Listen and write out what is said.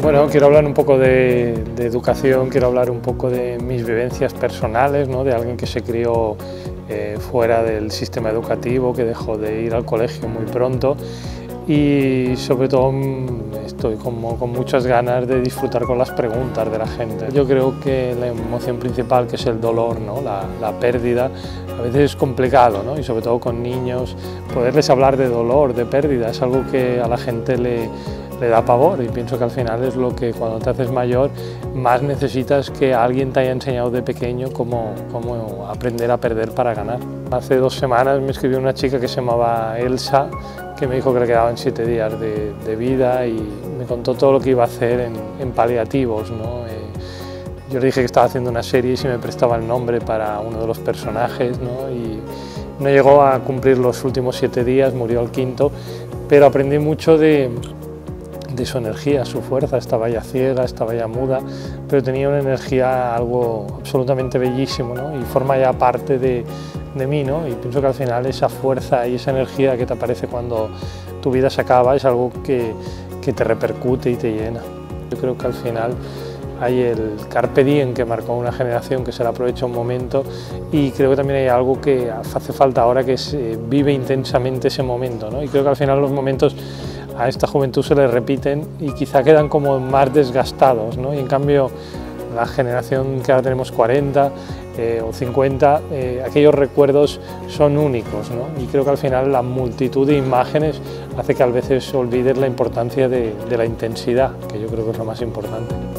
Bueno, quiero hablar un poco de educación, quiero hablar un poco de mis vivencias personales, ¿no? De alguien que se crió fuera del sistema educativo, que dejó de ir al colegio muy pronto y sobre todo estoy como con muchas ganas de disfrutar con las preguntas de la gente. Yo creo que la emoción principal, que es el dolor, ¿no? la pérdida, a veces es complicado, ¿no? Y sobre todo con niños, poderles hablar de dolor, de pérdida, es algo que a la gente le da pavor, y pienso que al final es lo que cuando te haces mayor más necesitas, que alguien te haya enseñado de pequeño cómo aprender a perder para ganar. Hace 2 semanas me escribió una chica que se llamaba Elsa, que me dijo que le quedaban 7 días de vida y me contó todo lo que iba a hacer en paliativos, ¿no? Yo le dije que estaba haciendo una serie y si me prestaba el nombre para uno de los personajes, ¿no? Y no llegó a cumplir los últimos 7 días, murió al 5º, pero aprendí mucho de su energía, su fuerza. Estaba ya ciega, estaba ya muda, pero tenía una energía, algo absolutamente bellísimo, ¿no? Y forma ya parte de mí, ¿no? Y pienso que al final esa fuerza y esa energía que te aparece cuando tu vida se acaba es algo que te repercute y te llena. Yo creo que al final hay el carpe diem que marcó una generación, que se le aprovecha un momento, y creo que también hay algo que hace falta ahora, que es vive intensamente ese momento, ¿no? Y creo que al final los momentos a esta juventud se les repiten y quizá quedan como más desgastados, ¿no? Y en cambio la generación que ahora tenemos 40 o 50, aquellos recuerdos son únicos, ¿no? Y creo que al final la multitud de imágenes hace que a veces olvides la importancia de la intensidad, que yo creo que es lo más importante.